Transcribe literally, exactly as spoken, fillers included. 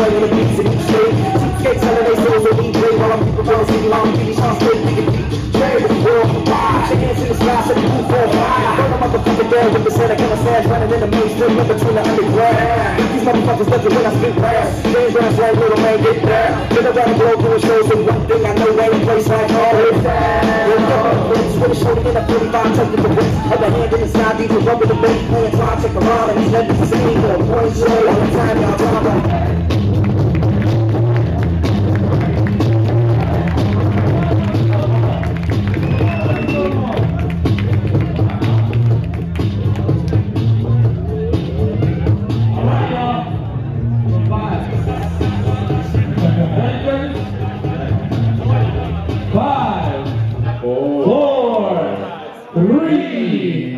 right on the beats and eat straight. Cheapskates selling their souls so eat great while I'm people trying to see long T V shots straight. We can beat trade with the world for wide. Shake hands in the sky, set the roof on fire. Burn a motherfucker down with the set of kind of sands running in the mainstream in between the underground. These motherfuckers love it when I spit fast. James Brown's right, little man, get down. Get around the globe doing shows, and one thing I know ain't place like all this time. With a shoulder in a forty-five, tucked in the wrist. Other hand in the side, these are rubber the bass. Playing try, check around, and he's never the same. For a point show, all the time, y'all talk about. Five, four, three,